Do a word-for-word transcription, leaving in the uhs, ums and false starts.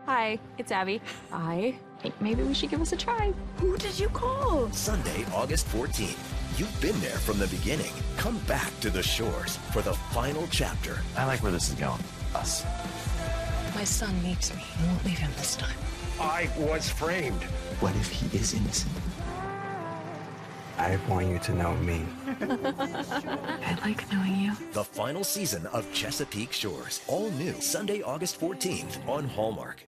Hi, it's Abby. I think maybe we should give us a try. Who did you call? Sunday, August fourteenth. You've been there from the beginning. Come back to the shores for the final chapter. I like where this is going. Us. My son needs me. I won't leave him this time. I was framed. What if he is innocent? I want you to know me. I like knowing you. The final season of Chesapeake Shores. All new Sunday, August fourteenth on Hallmark.